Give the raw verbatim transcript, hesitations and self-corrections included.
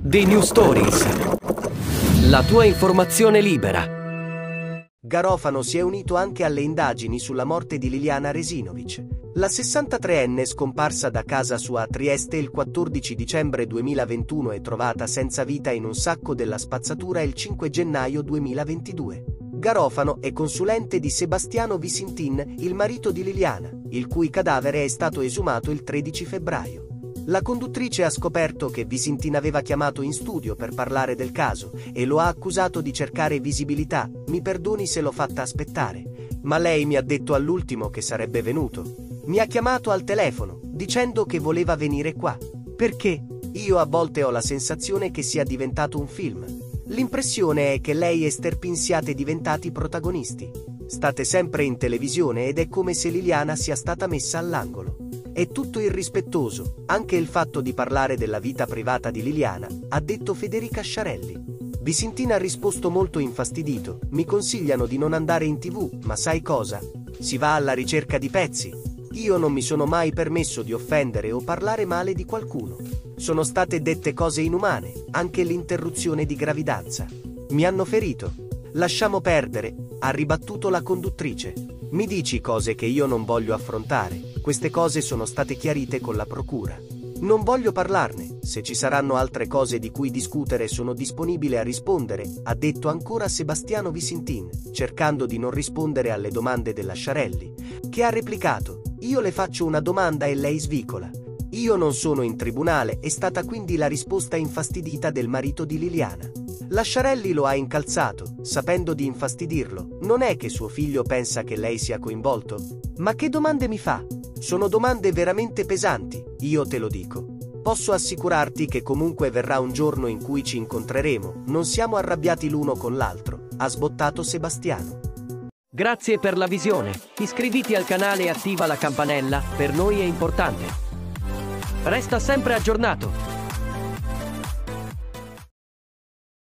The New Stories. La tua informazione libera. Garofano si è unito anche alle indagini sulla morte di Liliana Resinovic. La sessantatreenne, scomparsa da casa sua a Trieste il quattordici dicembre duemilaventuno e trovata senza vita in un sacco della spazzatura il cinque gennaio duemilaventidue. Garofano è consulente di Sebastiano Visintin, il marito di Liliana, il cui cadavere è stato esumato il tredici febbraio. La conduttrice ha scoperto che Visintin aveva chiamato in studio per parlare del caso e lo ha accusato di cercare visibilità. Mi perdoni se l'ho fatta aspettare, ma lei mi ha detto all'ultimo che sarebbe venuto. Mi ha chiamato al telefono dicendo che voleva venire qua. Perché? Io a volte ho la sensazione che sia diventato un film. L'impressione è che lei e Sterpin siate diventati protagonisti. State sempre in televisione ed è come se Liliana sia stata messa all'angolo. È tutto irrispettoso, anche il fatto di parlare della vita privata di Liliana, ha detto Federica Sciarelli. Visintin ha risposto molto infastidito: mi consigliano di non andare in tv, ma sai cosa? Si va alla ricerca di pezzi. Io non mi sono mai permesso di offendere o parlare male di qualcuno. Sono state dette cose inumane, anche l'interruzione di gravidanza. Mi hanno ferito. Lasciamo perdere, ha ribattuto la conduttrice. Mi dici cose che io non voglio affrontare. Queste cose sono state chiarite con la procura. Non voglio parlarne. Se ci saranno altre cose di cui discutere sono disponibile a rispondere, ha detto ancora Sebastiano Visintin, cercando di non rispondere alle domande della Sciarelli, che ha replicato: io le faccio una domanda e lei svicola. Io non sono in tribunale, è stata quindi la risposta infastidita del marito di Liliana. La Sciarelli lo ha incalzato, sapendo di infastidirlo. Non è che suo figlio pensa che lei sia coinvolto? Ma che domande mi fa? Sono domande veramente pesanti, io te lo dico. Posso assicurarti che comunque verrà un giorno in cui ci incontreremo, non siamo arrabbiati l'uno con l'altro, ha sbottato Sebastiano. Grazie per la visione. Iscriviti al canale e attiva la campanella, per noi è importante. Resta sempre aggiornato.